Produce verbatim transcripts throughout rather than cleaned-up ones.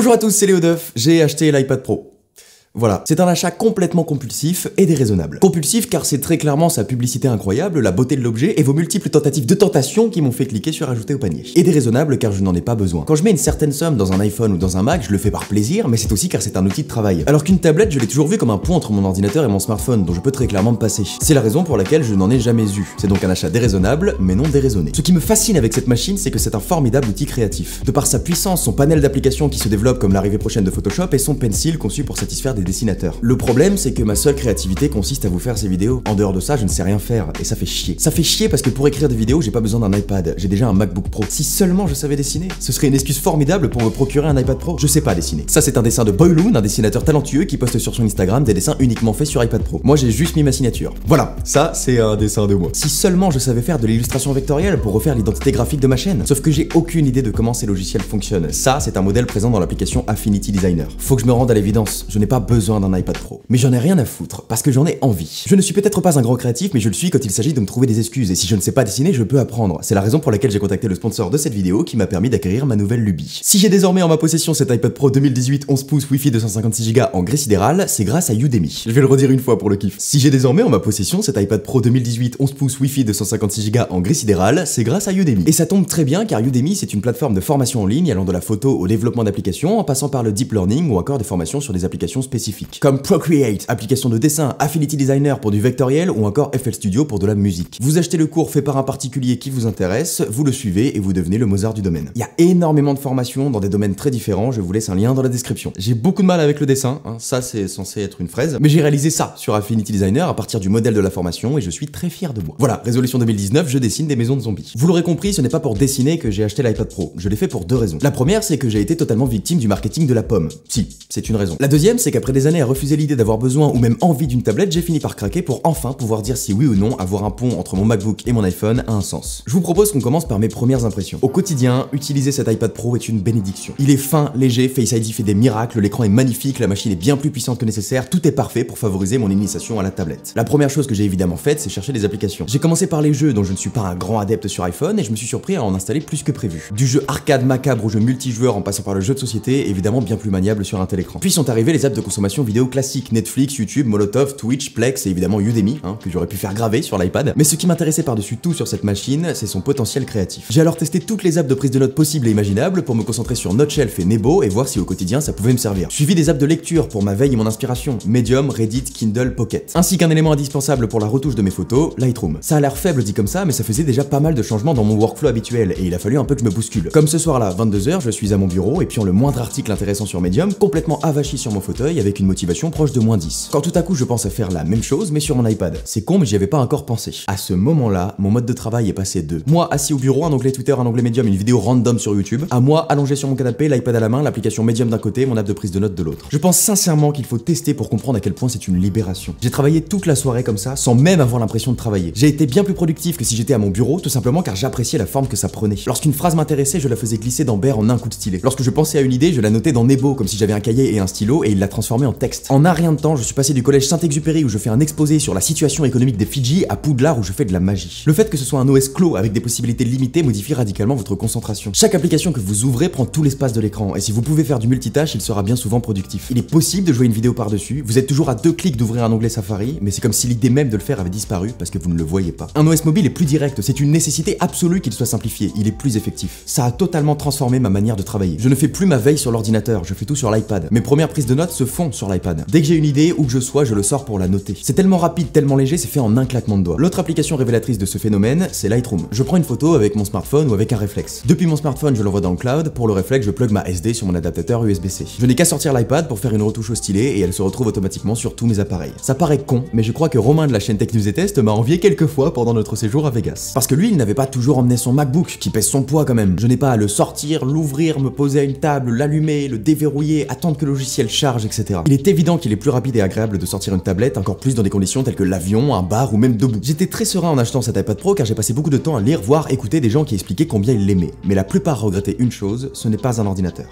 Bonjour à tous, c'est Léo Duff, j'ai acheté l'iPad Pro. Voilà, c'est un achat complètement compulsif et déraisonnable. Compulsif car c'est très clairement sa publicité incroyable, la beauté de l'objet et vos multiples tentatives de tentation qui m'ont fait cliquer sur ajouter au panier. Et déraisonnable car je n'en ai pas besoin. Quand je mets une certaine somme dans un iPhone ou dans un Mac, je le fais par plaisir, mais c'est aussi car c'est un outil de travail. Alors qu'une tablette, je l'ai toujours vu comme un pont entre mon ordinateur et mon smartphone dont je peux très clairement me passer. C'est la raison pour laquelle je n'en ai jamais eu. C'est donc un achat déraisonnable, mais non déraisonné. Ce qui me fascine avec cette machine, c'est que c'est un formidable outil créatif. De par sa puissance, son panel d'applications qui se développe comme l'arrivée prochaine de Photoshop et son pencil conçu pour satisfaire des dessinateurs. Le Le problème, c'est que ma seule créativité consiste à vous faire ces vidéos. En dehors de ça, je ne sais rien faire, et ça fait chier. Ça fait chier parce que pour écrire des vidéos, j'ai pas besoin d'un iPad, j'ai déjà un MacBook Pro. Si seulement je savais dessiner, ce serait une excuse formidable pour me procurer un iPad Pro. Je sais pas dessiner. Ça, c'est un dessin de Boyloon, un dessinateur talentueux qui poste sur son Instagram des dessins uniquement faits sur iPad Pro. Moi, j'ai juste mis ma signature. Voilà, ça, c'est un dessin de moi. Si seulement je savais faire de l'illustration vectorielle pour refaire l'identité graphique de ma chaîne. Sauf que j'ai aucune idée de comment ces logiciels fonctionnent. Ça, c'est un modèle présent dans l'application Affinity Designer. Faut que je me rende à l'évidence, je n'ai pas besoin d'un iPad Pro. Mais j'en ai rien à foutre, parce que j'en ai envie. Je ne suis peut-être pas un grand créatif, mais je le suis quand il s'agit de me trouver des excuses, et si je ne sais pas dessiner, je peux apprendre. C'est la raison pour laquelle j'ai contacté le sponsor de cette vidéo qui m'a permis d'acquérir ma nouvelle lubie. Si j'ai désormais en ma possession cet iPad Pro deux mille dix-huit onze pouces Wi-Fi deux cent cinquante-six giga en gris sidéral, c'est grâce à Udemy. Je vais le redire une fois pour le kiff. Si j'ai désormais en ma possession cet iPad Pro deux mille dix-huit onze pouces Wi-Fi deux cent cinquante-six giga en gris sidéral, c'est grâce à Udemy. Et ça tombe très bien car Udemy c'est une plateforme de formation en ligne allant de la photo au développement d'applications en passant par le deep learning ou encore des formations sur des applications spécifiques. Comme Procreate, application de dessin, Affinity Designer pour du vectoriel ou encore F L Studio pour de la musique. Vous achetez le cours fait par un particulier qui vous intéresse, vous le suivez et vous devenez le Mozart du domaine. Il y a énormément de formations dans des domaines très différents, je vous laisse un lien dans la description. J'ai beaucoup de mal avec le dessin, hein, ça c'est censé être une fraise, mais j'ai réalisé ça sur Affinity Designer à partir du modèle de la formation et je suis très fier de moi. Voilà, résolution deux mille dix-neuf, je dessine des maisons de zombies. Vous l'aurez compris, ce n'est pas pour dessiner que j'ai acheté l'iPad Pro, je l'ai fait pour deux raisons. La première, c'est que j'ai été totalement victime du marketing de la pomme. Si, c'est une raison. La deuxième, c'est qu'après des années à refuser l'idée d'avoir besoin ou même envie d'une tablette, j'ai fini par craquer pour enfin pouvoir dire si oui ou non avoir un pont entre mon MacBook et mon iPhone a un sens. Je vous propose qu'on commence par mes premières impressions. Au quotidien, utiliser cet iPad Pro est une bénédiction. Il est fin, léger, Face I D fait des miracles, l'écran est magnifique, la machine est bien plus puissante que nécessaire, tout est parfait pour favoriser mon initiation à la tablette. La première chose que j'ai évidemment faite, c'est chercher des applications. J'ai commencé par les jeux dont je ne suis pas un grand adepte sur iPhone et je me suis surpris à en installer plus que prévu. Du jeu arcade macabre au jeu multijoueur en passant par le jeu de société, évidemment bien plus maniable sur un tel écran. Puis sont arrivés les apps de consommation vidéo classiques, Netflix, YouTube, Molotov, Twitch, Plex et évidemment Udemy, hein, que j'aurais pu faire graver sur l'iPad. Mais ce qui m'intéressait par-dessus tout sur cette machine, c'est son potentiel créatif. J'ai alors testé toutes les apps de prise de notes possibles et imaginables pour me concentrer sur Noteshelf et Nebo et voir si au quotidien ça pouvait me servir. Suivi des apps de lecture pour ma veille et mon inspiration, Medium, Reddit, Kindle, Pocket. Ainsi qu'un élément indispensable pour la retouche de mes photos, Lightroom. Ça a l'air faible dit comme ça, mais ça faisait déjà pas mal de changements dans mon workflow habituel et il a fallu un peu que je me bouscule. Comme ce soir-là, vingt-deux heures, je suis à mon bureau et puis en le moindre article intéressant sur Medium, complètement avachi sur mon fauteuil avec une motivation proche de moins dix. Quand tout à coup je pense à faire la même chose mais sur mon iPad. C'est con mais j'y avais pas encore pensé. À ce moment-là, mon mode de travail est passé de moi assis au bureau, un onglet Twitter, un onglet Medium, une vidéo random sur YouTube, à moi allongé sur mon canapé, l'iPad à la main, l'application Medium d'un côté, mon app de prise de notes de l'autre. Je pense sincèrement qu'il faut tester pour comprendre à quel point c'est une libération. J'ai travaillé toute la soirée comme ça, sans même avoir l'impression de travailler. J'ai été bien plus productif que si j'étais à mon bureau, tout simplement car j'appréciais la forme que ça prenait. Lorsqu'une phrase m'intéressait, je la faisais glisser dans Bear en un coup de stylet. Lorsque je pensais à une idée, je la notais dans Nebo comme si j'avais un cahier et un stylo et il l'a transformée en texte. En un rien de temps, je suis passé du collège Saint-Exupéry où je fais un exposé sur la situation économique des Fidji à Poudlard où je fais de la magie. Le fait que ce soit un O S clos avec des possibilités limitées modifie radicalement votre concentration. Chaque application que vous ouvrez prend tout l'espace de l'écran et si vous pouvez faire du multitâche, il sera bien souvent productif. Il est possible de jouer une vidéo par-dessus, vous êtes toujours à deux clics d'ouvrir un onglet Safari, mais c'est comme si l'idée même de le faire avait disparu parce que vous ne le voyez pas. Un O S mobile est plus direct, c'est une nécessité absolue qu'il soit simplifié, il est plus effectif. Ça a totalement transformé ma manière de travailler. Je ne fais plus ma veille sur l'ordinateur, je fais tout sur l'iPad. Mes premières prises de notes se font sur l'iPad. Dès que j'ai une idée, où que je sois, je le sors pour la noter. C'est tellement rapide, tellement léger, c'est fait en un claquement de doigts. L'autre application révélatrice de ce phénomène, c'est Lightroom. Je prends une photo avec mon smartphone ou avec un réflexe. Depuis mon smartphone, je l'envoie dans le cloud, pour le réflexe, je plug ma S D sur mon adaptateur U S B C. Je n'ai qu'à sortir l'iPad pour faire une retouche au stylet et elle se retrouve automatiquement sur tous mes appareils. Ça paraît con, mais je crois que Romain de la chaîne Tech News et Test m'a envié quelques fois pendant notre séjour à Vegas. Parce que lui, il n'avait pas toujours emmené son MacBook, qui pèse son poids quand même. Je n'ai pas à le sortir, l'ouvrir, me poser à une table, l'allumer, le déverrouiller, attendre que le logiciel charge, et cetera. Il est évident qu'il est plus rapide et agréable de sortir une tablette, encore plus dans des conditions telles que l'avion, un bar ou même debout. J'étais très serein en achetant cet iPad Pro car j'ai passé beaucoup de temps à lire, voir, écouter des gens qui expliquaient combien ils l'aimaient. Mais la plupart regrettaient une chose, ce n'est pas un ordinateur.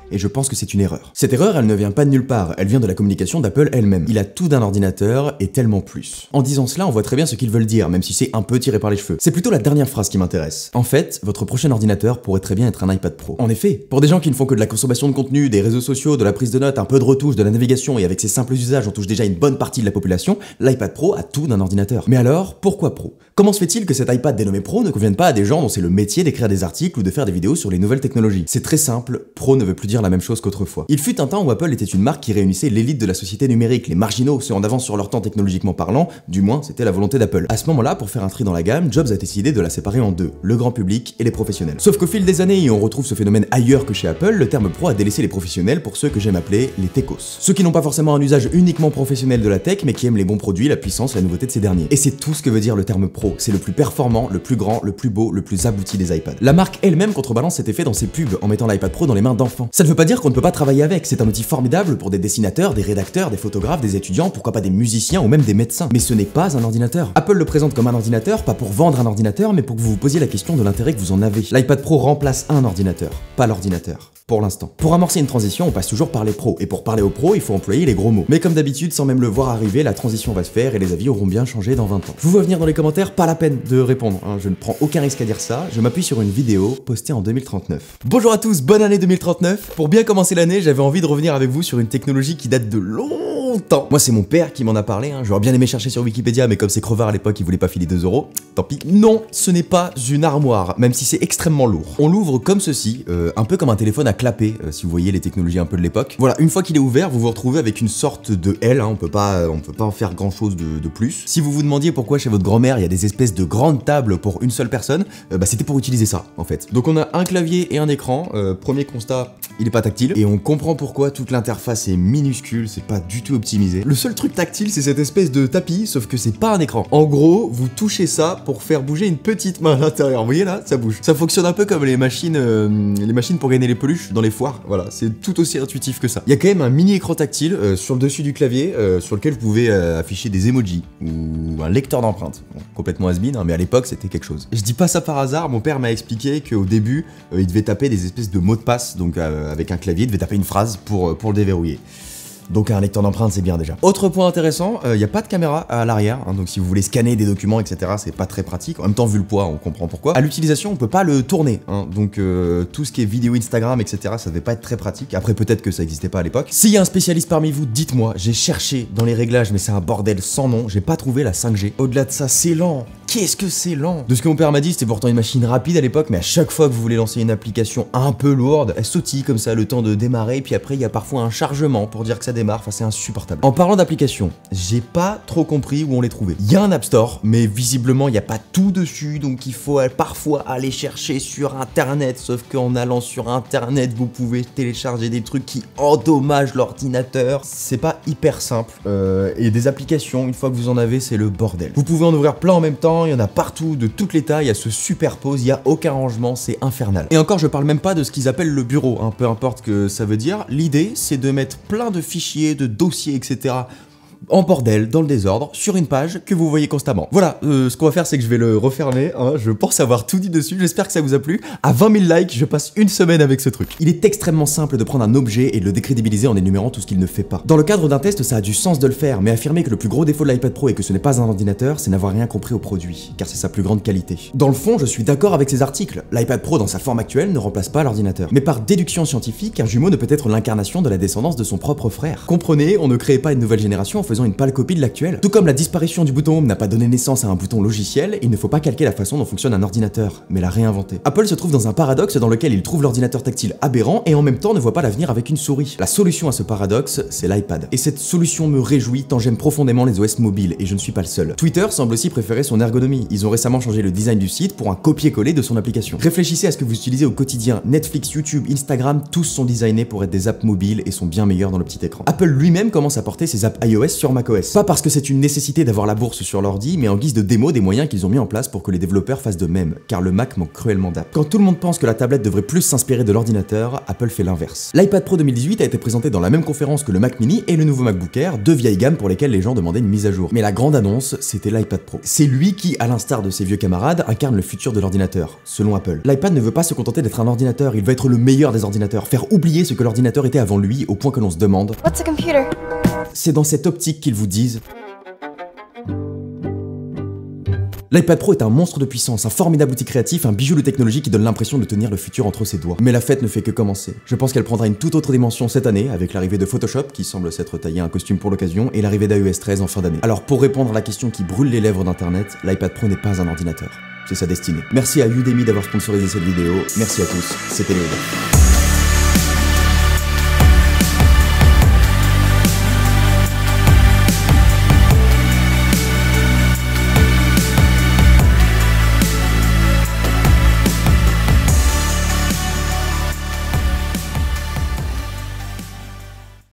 et je pense que c'est une erreur. Cette erreur, elle ne vient pas de nulle part, elle vient de la communication d'Apple elle-même. Il a tout d'un ordinateur et tellement plus. En disant cela, on voit très bien ce qu'ils veulent dire, même si c'est un peu tiré par les cheveux. C'est plutôt la dernière phrase qui m'intéresse. En fait, votre prochain ordinateur pourrait très bien être un iPad Pro. En effet, pour des gens qui ne font que de la consommation de contenu, des réseaux sociaux, de la prise de notes, un peu de retouche, de la navigation, et avec ses simples usages, on touche déjà une bonne partie de la population, l'iPad Pro a tout d'un ordinateur. Mais alors, pourquoi Pro? Comment se fait-il que cet iPad dénommé Pro ne convienne pas à des gens dont c'est le métier d'écrire des articles ou de faire des vidéos sur les nouvelles technologies? C'est très simple, Pro ne veut plus dire la même chose qu'autrefois. Il fut un temps où Apple était une marque qui réunissait l'élite de la société numérique, les marginaux, ceux en avance sur leur temps technologiquement parlant, du moins c'était la volonté d'Apple. À ce moment-là, pour faire un tri dans la gamme, Jobs a décidé de la séparer en deux, le grand public et les professionnels. Sauf qu'au fil des années, et on retrouve ce phénomène ailleurs que chez Apple, le terme Pro a délaissé les professionnels pour ceux que j'aime appeler les techos. Ceux qui n'ont pas forcément un usage uniquement professionnel de la tech, mais qui aiment les bons produits, la puissance, la nouveauté de ces derniers. Et c'est tout ce que veut dire le terme Pro, c'est le plus performant, le plus grand, le plus beau, le plus abouti des iPads. La marque elle-même contrebalance cet effet dans ses pubs en mettant l'iPad Pro dans les mains d'enfants. Ça ne veut pas dire qu'on ne peut pas travailler avec, c'est un outil formidable pour des dessinateurs, des rédacteurs, des photographes, des étudiants, pourquoi pas des musiciens ou même des médecins. Mais ce n'est pas un ordinateur. Apple le présente comme un ordinateur, pas pour vendre un ordinateur, mais pour que vous vous posiez la question de l'intérêt que vous en avez. L'iPad Pro remplace un ordinateur, pas l'ordinateur. Pour l'instant. Pour amorcer une transition, on passe toujours par les pros, et pour parler aux pros, il faut employer les gros mots. Mais comme d'habitude, sans même le voir arriver, la transition va se faire et les avis auront bien changé dans vingt ans. Je vous vois venir dans les commentaires, pas la peine de répondre, hein. Je ne prends aucun risque à dire ça, je m'appuie sur une vidéo postée en deux mille trente-neuf. Bonjour à tous, bonne année deux mille trente-neuf. Pour bien commencer l'année, j'avais envie de revenir avec vous sur une technologie qui date de longtemps. Moi, c'est mon père qui m'en a parlé, hein. J'aurais bien aimé chercher sur Wikipédia, mais comme c'est crevard à l'époque, il voulait pas filer deux euros. Tant pis. Non, ce n'est pas une armoire, même si c'est extrêmement lourd. On l'ouvre comme ceci, euh, un peu comme un téléphone à clapper, euh, si vous voyez les technologies un peu de l'époque. Voilà, une fois qu'il est ouvert, vous vous retrouvez avec une sorte de L, hein, on peut pas, on peut pas en faire grand chose de, de plus. Si vous vous demandiez pourquoi chez votre grand-mère il y a des espèces de grandes tables pour une seule personne, euh, bah c'était pour utiliser ça en fait. Donc on a un clavier et un écran, euh, premier constat, il est pas tactile, et on comprend pourquoi toute l'interface est minuscule, c'est pas du tout optimisé. Le seul truc tactile c'est cette espèce de tapis, sauf que c'est pas un écran. En gros, vous touchez ça pour faire bouger une petite main à l'intérieur, vous voyez là, ça bouge. Ça fonctionne un peu comme les machines, euh, les machines pour gagner les peluches dans les foires, voilà. C'est tout aussi intuitif que ça. Il y a quand même un mini écran tactile euh, sur le dessus du clavier euh, sur lequel vous pouvez euh, afficher des emojis ou un lecteur d'empreintes. Bon, complètement has-been, hein, mais à l'époque c'était quelque chose. Je dis pas ça par hasard, mon père m'a expliqué qu'au début euh, il devait taper des espèces de mots de passe, donc euh, avec un clavier, il devait taper une phrase pour, euh, pour le déverrouiller. Donc un lecteur d'empreintes c'est bien déjà. Autre point intéressant, il euh, n'y a pas de caméra à l'arrière, hein, donc si vous voulez scanner des documents, et cetera, c'est pas très pratique. En même temps, vu le poids, on comprend pourquoi. À l'utilisation, on peut pas le tourner, hein, donc euh, tout ce qui est vidéo Instagram, et cetera, ça devait pas être très pratique. Après, peut-être que ça existait pas à l'époque. S'il y a un spécialiste parmi vous, dites-moi. J'ai cherché dans les réglages, mais c'est un bordel sans nom. J'ai pas trouvé la cinq G. Au-delà de ça, c'est lent. Qu'est-ce que c'est lent? De ce que mon père m'a dit, c'était pourtant une machine rapide à l'époque, mais à chaque fois que vous voulez lancer une application un peu lourde, elle sautille comme ça le temps de démarrer, puis après il y a parfois un chargement pour dire que ça démarre, enfin c'est insupportable. En parlant d'applications, j'ai pas trop compris où on les trouvait. Il y a un App Store, mais visiblement il n'y a pas tout dessus, donc il faut parfois aller chercher sur internet, sauf qu'en allant sur internet, vous pouvez télécharger des trucs qui endommagent l'ordinateur. C'est pas hyper simple, euh, et des applications, une fois que vous en avez, c'est le bordel. Vous pouvez en ouvrir plein en même temps, il y en a partout, de toutes les tailles, elles se superposent, il n'y a aucun rangement, c'est infernal. Et encore, je parle même pas de ce qu'ils appellent le bureau, hein, peu importe ce que ça veut dire. L'idée, c'est de mettre plein de fichiers, de dossiers, et cetera en bordel, dans le désordre, sur une page que vous voyez constamment. Voilà, euh, ce qu'on va faire, c'est que je vais le refermer, hein, je pense avoir tout dit dessus, j'espère que ça vous a plu. À vingt mille likes, je passe une semaine avec ce truc. Il est extrêmement simple de prendre un objet et de le décrédibiliser en énumérant tout ce qu'il ne fait pas. Dans le cadre d'un test, ça a du sens de le faire, mais affirmer que le plus gros défaut de l'iPad Pro est que ce n'est pas un ordinateur, c'est n'avoir rien compris au produit, car c'est sa plus grande qualité. Dans le fond, je suis d'accord avec ces articles. L'iPad Pro, dans sa forme actuelle, ne remplace pas l'ordinateur. Mais par déduction scientifique, un jumeau ne peut être l'incarnation de la descendance de son propre frère. Comprenez, on ne crée pas une nouvelle génération en faisant une pâle copie de l'actuelle. Tout comme la disparition du bouton Home n'a pas donné naissance à un bouton logiciel, il ne faut pas calquer la façon dont fonctionne un ordinateur, mais la réinventer. Apple se trouve dans un paradoxe dans lequel il trouve l'ordinateur tactile aberrant et en même temps ne voit pas l'avenir avec une souris. La solution à ce paradoxe, c'est l'iPad. Et cette solution me réjouit tant j'aime profondément les O S mobiles, et je ne suis pas le seul. Twitter semble aussi préférer son ergonomie. Ils ont récemment changé le design du site pour un copier-coller de son application. Réfléchissez à ce que vous utilisez au quotidien. Netflix, YouTube, Instagram, tous sont designés pour être des apps mobiles et sont bien meilleurs dans le petit écran. Apple lui-même commence à porter ses apps iOS sur macOS. Pas parce que c'est une nécessité d'avoir la bourse sur l'ordi, mais en guise de démo des moyens qu'ils ont mis en place pour que les développeurs fassent de même, car le Mac manque cruellement d'app. Quand tout le monde pense que la tablette devrait plus s'inspirer de l'ordinateur, Apple fait l'inverse. L'iPad Pro deux mille dix-huit a été présenté dans la même conférence que le Mac Mini et le nouveau MacBook Air, deux vieilles gammes pour lesquelles les gens demandaient une mise à jour. Mais la grande annonce, c'était l'iPad Pro. C'est lui qui, à l'instar de ses vieux camarades, incarne le futur de l'ordinateur, selon Apple. L'iPad ne veut pas se contenter d'être un ordinateur, il veut être le meilleur des ordinateurs, faire oublier ce que l'ordinateur était avant lui, au point que l'on se demande « What's a computer ?» C'est dans cette optique qu'ils vous disent l'iPad Pro est un monstre de puissance, un formidable outil créatif, un bijou de technologie qui donne l'impression de tenir le futur entre ses doigts. Mais la fête ne fait que commencer. Je pense qu'elle prendra une toute autre dimension cette année, avec l'arrivée de Photoshop, qui semble s'être taillé un costume pour l'occasion, et l'arrivée d'iOS treize en fin d'année. Alors pour répondre à la question qui brûle les lèvres d'internet, l'iPad Pro n'est pas un ordinateur. C'est sa destinée. Merci à Udemy d'avoir sponsorisé cette vidéo, merci à tous, c'était Léo.